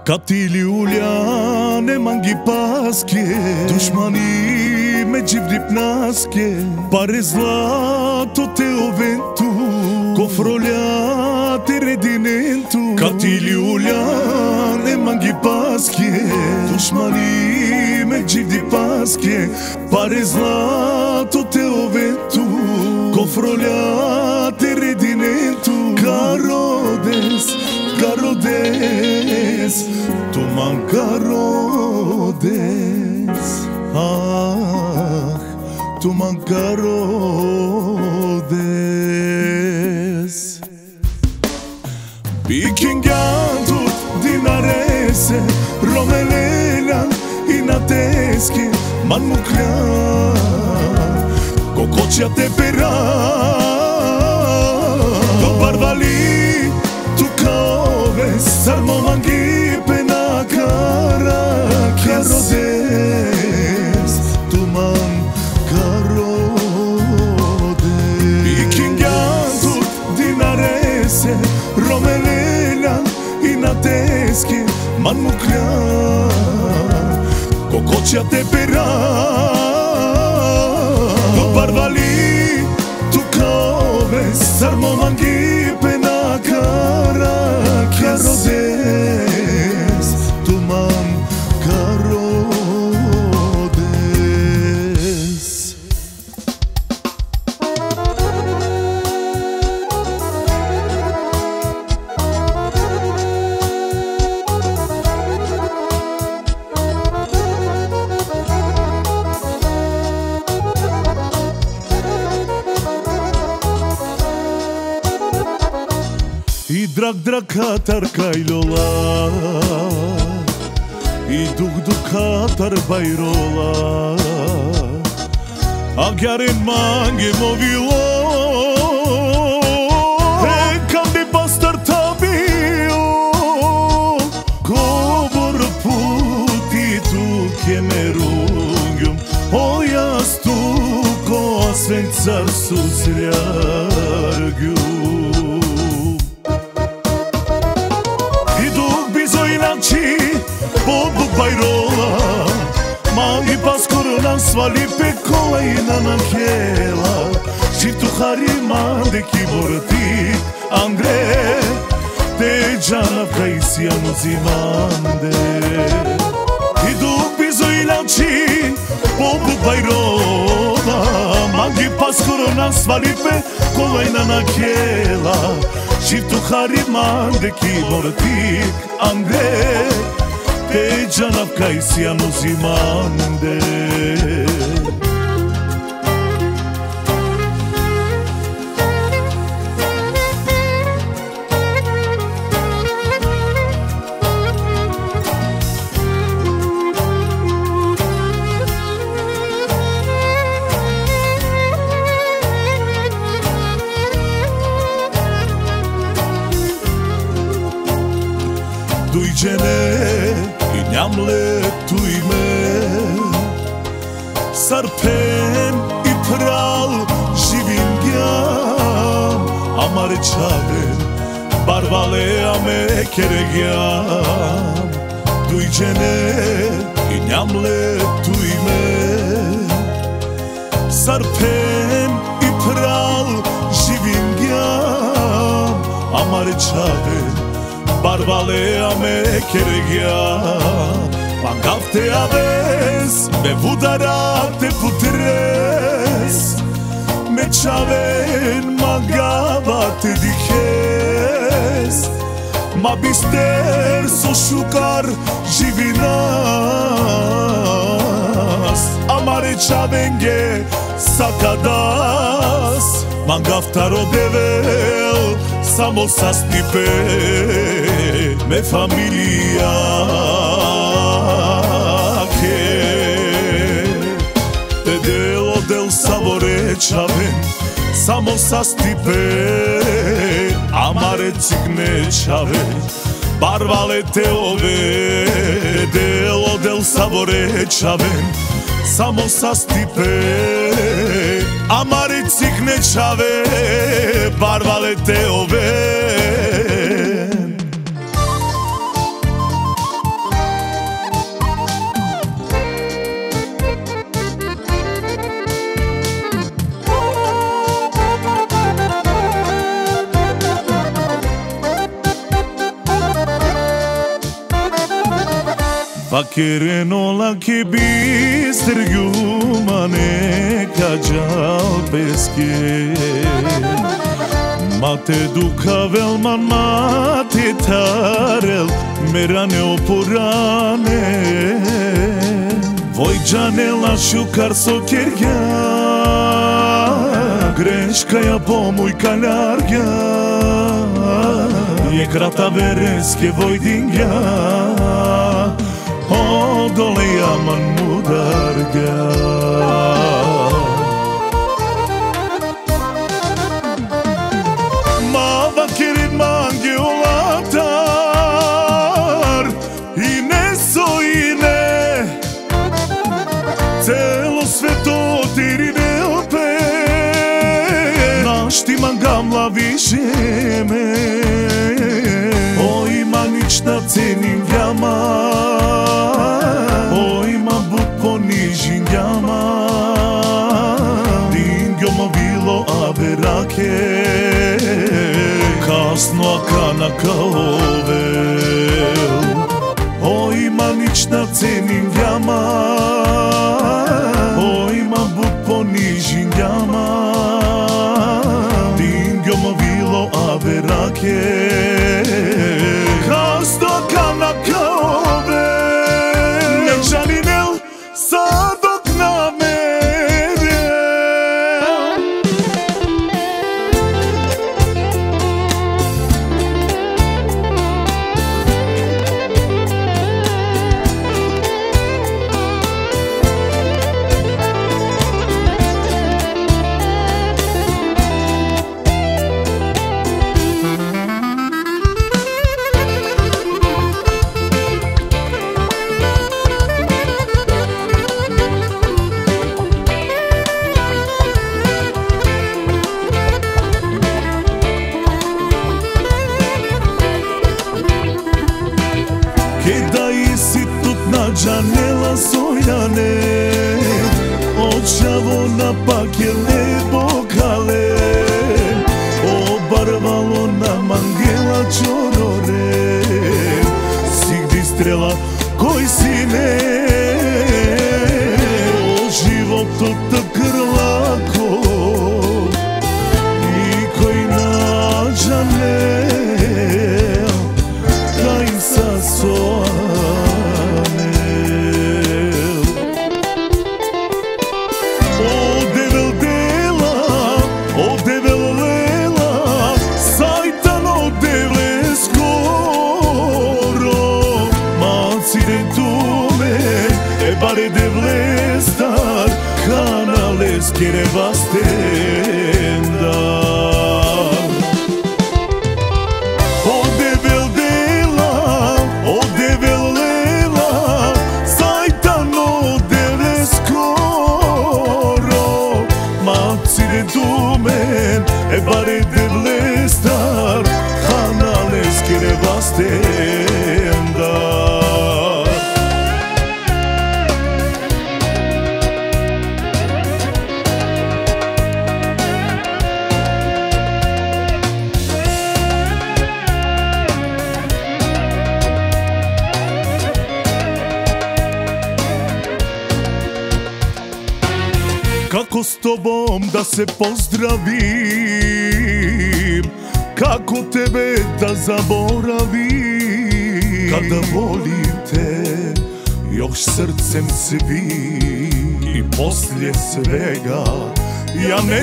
Katili uljane mangi paske, dušmani me gjivdip naske. Pare zlato te oventu, kofroljate redinentu. Katili uljane mangi paske, dušmani me gjivdip paske. Pare zlato te oventu, kofroljate redinentu. Karodes, Karodes, tu man Karodes, tu man Karodes. Vikingantut dinarese, Romelena inateske, man muklan, kokocia te pera, do barvali. Salmo mangi pena cara, Karodes, tu man Karodes. Vikingantut dinarese, Romelena inateske, man muklan, kokocia te pera, do barvali tu kaoves, salmo mangi pena cara. Karodes, tu man Karodes. I drag katar kajlola, I duk katar bajrola, a gjarin mange movilo, e kam di pastar tabio, govor puti tu kemerungjum, o jas tu ko svencar susrjargjum. Bobu bajrola, mangi paskorona svali pe kolajna na kjela. Shiftu hariman de kibortit Andre, te gjana kajsijan uzimande. I duk bizojlači, bobu bajrola, mangi paskorona svali pe kolajna na kjela. Shiftu hariman de kibortit Andre, te gjana kajsijan uzimande. Dujgjene I njamle tu ime, Sarpen I pral živim gjam, Amare qave barvale ame keregjam. Dujgjene I njamle tu ime, Sarpen I pral živim gjam, Amare qave barvale ame keregjam. Mangav te aves, me vudara te putres, me qaven mangava te dikes. Ma bister so shukar živinas, Amare qavenge sakadas. Mangav taro devel, samo sa stipe, me familia ke. Te delo del savore čaven, samo sa stipe, Amare cigne čave, barvale te ove. Delo del savore čaven, samo sa stipe, Amare cigne čave, barvale te ove. Pakerenola che bistergiumane caggial pesche Mate duca velman mate tarel merane opurane Voi janela šukar sokerja Greška ja pomoj kalarja Je krata vereske vojdinja Odole jaman mudarga Mava kerin mange olatar I ne so i ne Celo sveto tirine opet Naštima gamla više me Oj ma nič na cenim jama Oj ma bud ponižim jama Dingjomo bilo averake Kasno a kana kao vel Oj ma nič na cenim jama Oj ma bud ponižim jama Dingjomo bilo averake Kasno a kana kao vel Nečaninel sadok na mere Kada isi tut na janela sojane Očavo na pakele bokale Obarvalo na mangela čorore Sigdi strela koji sine O životu takr lako I koji nađane Bare devle star Canales quiere bastendar O devel dela O devel lela Saitano devle skoro Macire dumen Bare devle star Canales quiere bastendar Kako s tobom da se pozdravim Kako tebe da zaboravim Kada volim te još srcem svim I poslije svega ja ne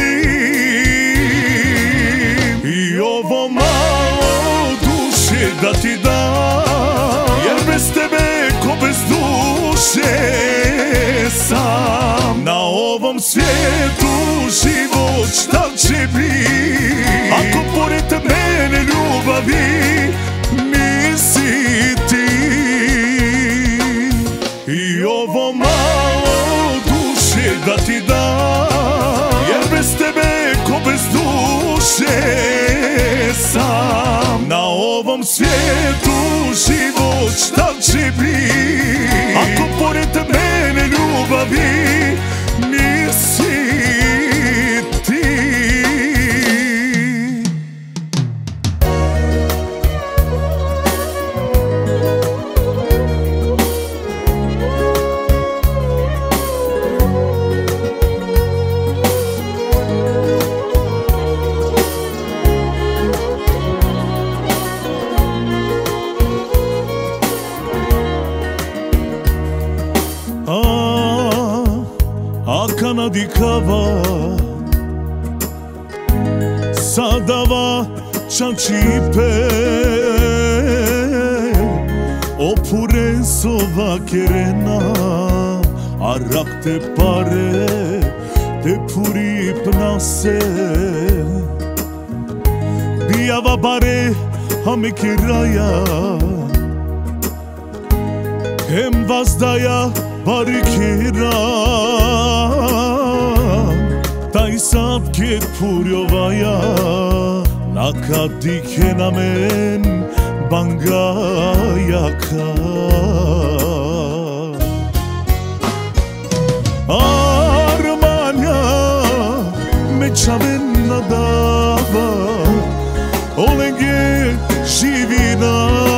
želim I ovo malo duše da ti dam Jer bez tebe ko bez duše sam Na ovom svijetu život šta će biti Ako pored mene ljubavi nisi ti I ovo malo duše da ti dam Jer bez tebe ko bez duše sam Na ovom svijetu život šta će biti Ako pored mene ljubavi nisi ti radicava Sadava ciancipe Oppure sova kerena Arak te pare Te puri pnase Biava bare Hame kiraya Hem vazdaja barikira Taj sad kjet purjovaja Naka dike na men bangajaka Armanja me čaven nadava Olenge živina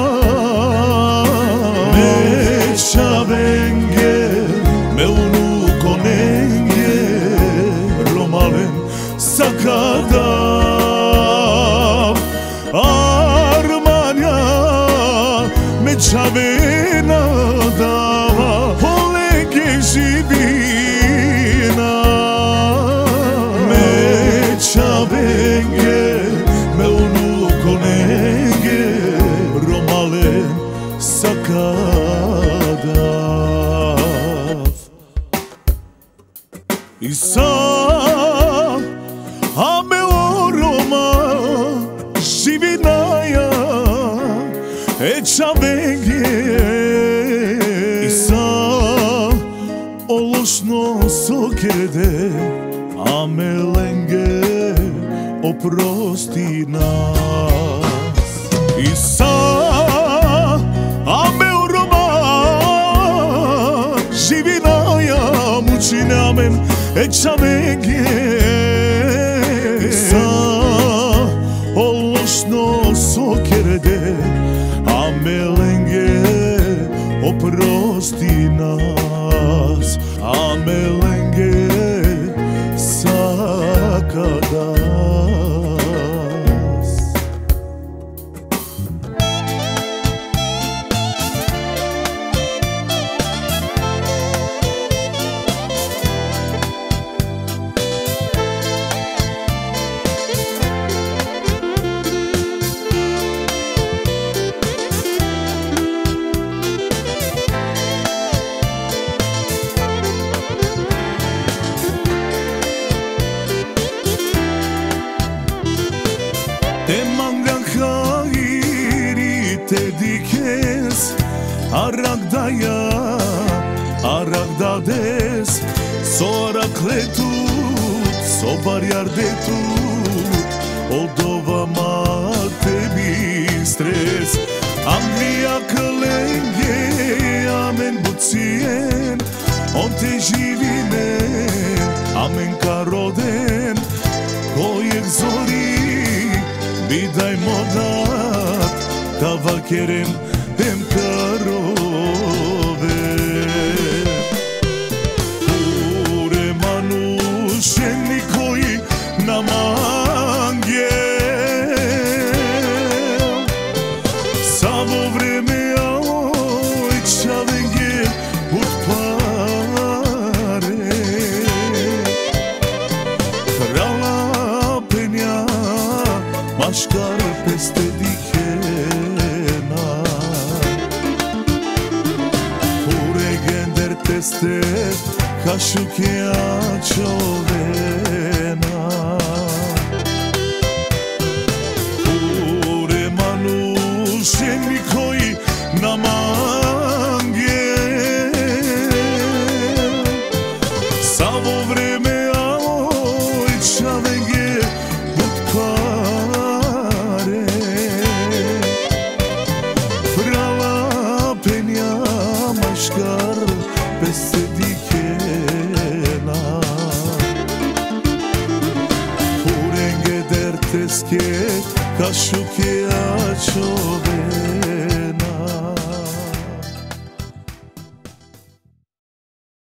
Čavenge, me unu konenge Romalen sakadav Armanja me čavena dava Olege živina Me čavenge, me unu konenge Romalen sakadav Isa ame oroma živinaja čavenge Isa ološno sokerde ame lenge oprosti nas Isa ame oroma živinaja mučine amen čavenge Isa ološno sokerde ame lenge oprosti nas ame lenge sakadas Te mangan hairi te dikes Aragdaya, aragdades So arakletut, so barjardetut Odova ma tebi stres Anglia klenge, amen bucien On te živinen, amen karoden Kojeg zori Bidaj modat, tava kerem hem karove Ure manušeni koji nam angel Samo vreme aoj čavenge ut pare Krala penja Maškar peste dikena Pure gender teste Kašukea čovena Pure manušeni koji nam angel Samo vreme aoj čavenge ut pare Prala penja maškar peste dikena Purenge derteske kašukea čove